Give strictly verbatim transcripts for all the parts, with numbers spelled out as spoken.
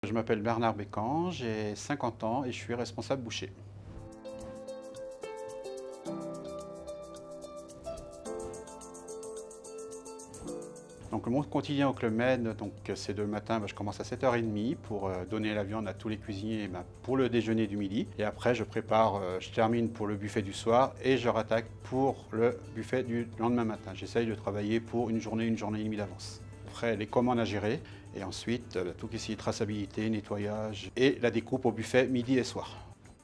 Je m'appelle Bernard Bécan, j'ai cinquante ans et je suis responsable boucher. Donc, mon quotidien au Club Med, c'est le matin, bah, je commence à sept heures trente pour euh, donner la viande à tous les cuisiniers bah, pour le déjeuner du midi. Et après, je prépare, euh, je termine pour le buffet du soir et je rattaque pour le buffet du lendemain matin. J'essaye de travailler pour une journée, une journée et demie d'avance. Après, les commandes à gérer et ensuite, euh, tout ici, traçabilité, nettoyage et la découpe au buffet midi et soir.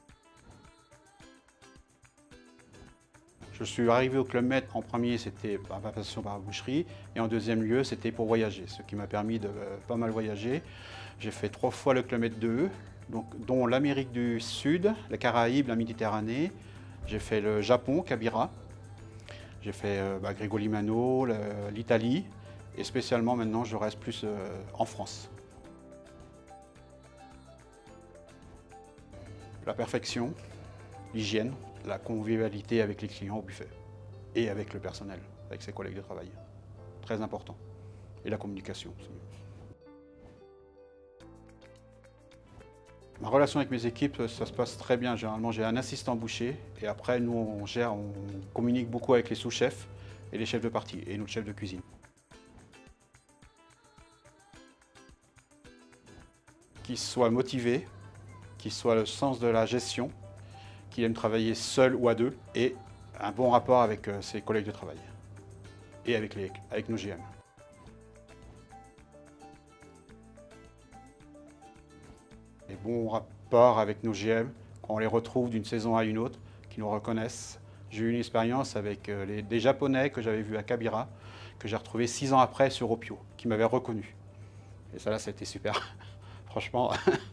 Je suis arrivé au Club Med, en premier c'était par ma passion par la boucherie et en deuxième lieu c'était pour voyager, ce qui m'a permis de euh, pas mal voyager. J'ai fait trois fois le Club Med deux, donc, dont l'Amérique du Sud, les Caraïbes, la Méditerranée. J'ai fait le Japon, Kabira. J'ai fait euh, bah, Grego Limano, l'Italie et spécialement maintenant je reste plus euh, en France. La perfection, l'hygiène, la convivialité avec les clients au buffet et avec le personnel, avec ses collègues de travail. Très important. Et la communication. Ma relation avec mes équipes, ça se passe très bien. Généralement, j'ai un assistant boucher et après, nous, on gère, on communique beaucoup avec les sous-chefs et les chefs de partie et notre chef de cuisine. Qu'ils soient motivés, qu'ils soient le sens de la gestion, qu'il aime travailler seul ou à deux, et un bon rapport avec euh, ses collègues de travail et avec, les, avec nos G M. Les bons rapports avec nos G M, quand on les retrouve d'une saison à une autre, qui nous reconnaissent. J'ai eu une expérience avec euh, les, des Japonais que j'avais vus à Kabira, que j'ai retrouvé six ans après sur Opio, qui m'avaient reconnu. Et ça là, c'était super. Franchement.